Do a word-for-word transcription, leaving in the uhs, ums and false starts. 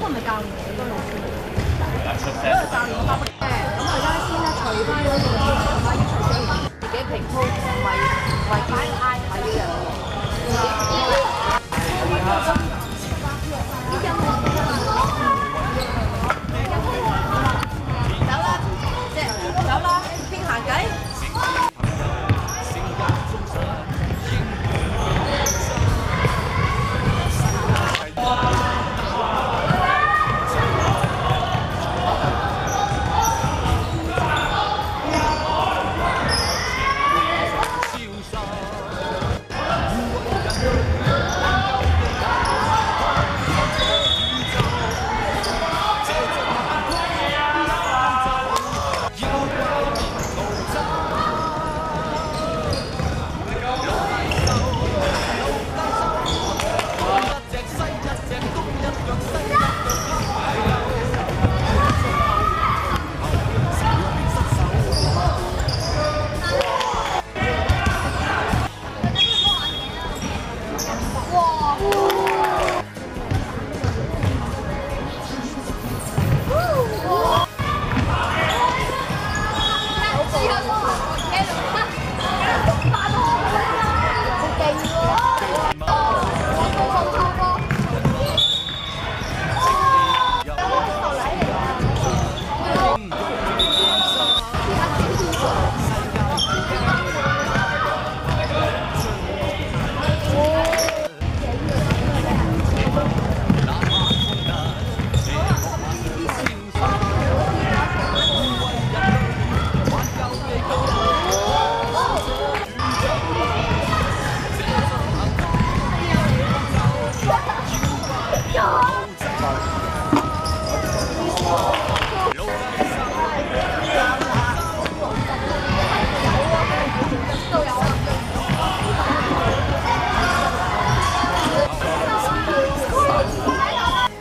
個咪教練嚟嘅老師。嗰個教練我發覺誒，咁我而家先咧除翻嗰件衫，要除幾自己平鋪，唔係唔係擺 I 唔係要人哋自己。